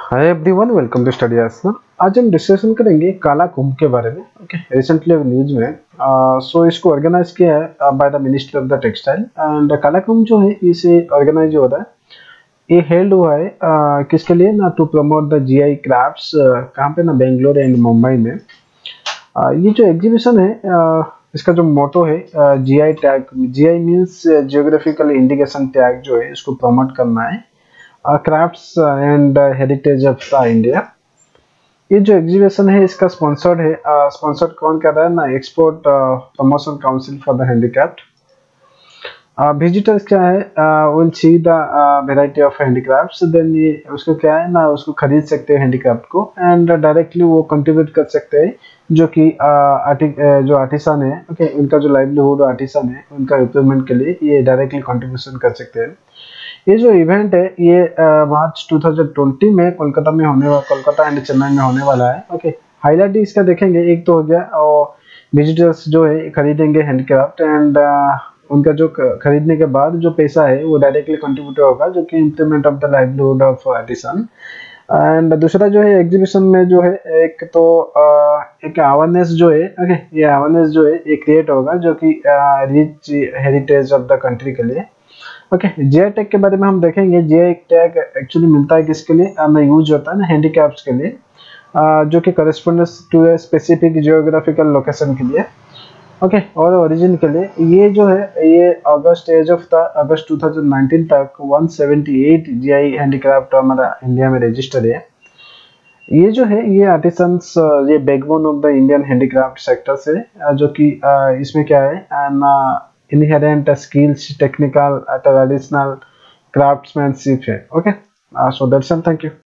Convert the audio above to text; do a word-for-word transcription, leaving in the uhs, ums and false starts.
Hi everyone, welcome to study Aasna. आज हम discussion करेंगे काला कुंभ के बारे में। ओके, रिसेंटली न्यूज में सो इसको ऑर्गेनाइज किया है by the ministry of the textile. And Kala Kumbh जो है इसे ऑर्गेनाइज हो रहा है, ये हेल्ड हुआ है uh, किसके लिए ना, to promote the GI crafts. कहाँ पे ना, बेंगलोर एंड मुंबई में। uh, ये जो एग्जीबिशन है uh, इसका जो मोटो है GI tag. GI means geographical indication tag, जो है इसको प्रमोट करना है crafts and heritage of the India. ये जो एग्जीबिशन है इसका स्पॉन्सर्ड है, स्पॉन्सर्ड uh, कौन कर रहा है ना, export promotion council for the handicraft. Visitors क्या है, will see the variety of handicrafts, then ये उसको क्या है ना, उसको खरीद सकते हैं हैंडीक्राफ्ट को, एंड डायरेक्टली वो कंट्रीब्यूट कर सकते हैं जो कि आर्टिक uh, जो आर्टिसन है, ओके okay, उनका जो लाइवलीहुड आर्टिसन है उनका इम्प्रूवमेंट के लिए ये डायरेक्टली कंट्रीब्यूशन कर सकते हैं। ये जो इवेंट है ये मार्च दो हज़ार बीस में कोलकाता में होने वाला, कोलकाता एंड चेन्नई में होने वाला है। ओके, हाईलाइट इसका देखेंगे, एक तो हो गया और विजिटर्स जो है खरीदेंगे हैंडक्राफ्ट, एंड उनका जो खरीदने के बाद जो पैसा है वो डायरेक्टली कंट्रीब्यूट होगा, जो कि improvement of the livelihood of artisan. And दूसरा जो है एग्जीबिशन में जो है, एक तो uh, एक अवेयरनेस जो है, ओके okay, ये अवेयरनेस जो है ये क्रिएट होगा, जो कि rich heritage of the country के लिए। ओके, जीआई टैग के बारे में हम देखेंगे। जीआई टैग एक्चुअली मिलता है किसके लिए ना, यूज होता है ना हैंडीक्राफ्ट्स के लिए, uh, जो कि correspondence to a specific geographical location के लिए, ओके okay, और ओरिजिन के लिए। ये जो है ये August as of the August दो हज़ार उन्नीस तक एक सौ अठहत्तर जीआई हैंडीक्राफ्ट हमारा इंडिया में रजिस्टर्ड है। ये जो है ये आर्टिसंस, ये backbone of the Indian handicraft sector से, जो कि इसमें क्या है ना, inherent skills, technical, traditional craftsmanship है। Okay, so that's all, thank you.